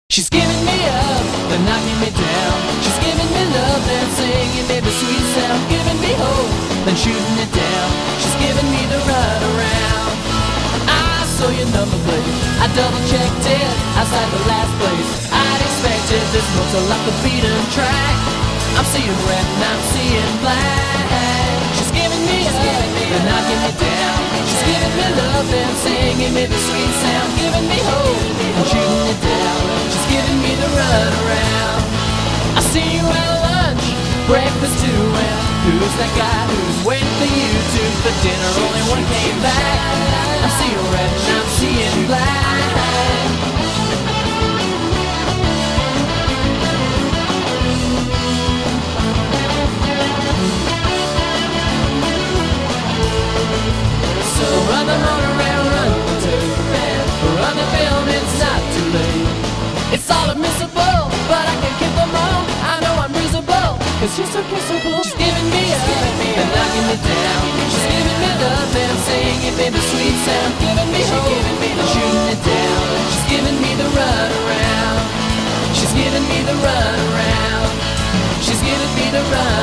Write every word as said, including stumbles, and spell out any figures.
She's giving me up, then knocking me down. She's giving me love, then singing me the sweet sound. Giving me hope, then shooting it down. She's giving me the runaround. I saw your number plate, I double checked it outside the last place. I'd expected this motor like a beaten track. I'm seeing red and I'm seeing black. She's giving me up, then knocking me down. She's giving me love, then singing me the sweet sound. Giving me hope, and shooting it down. She's giving me the runaround. I see you at lunch, breakfast too. And who's that guy who's waiting for you two for dinner? Only one came back. I'm seeing red and I'm seeing black. So run the motor around, run the tape, and run the film, it's not too late. It's all admissible, but I can keep them all. I know I'm reasonable, cause she's so kissable. She's giving me up, then knocking me down. She's giving me love, then singing me the sweet sound. Giving me hope, and shooting it down. She's giving me the runaround. She's giving me the runaround. She's giving me the runaround.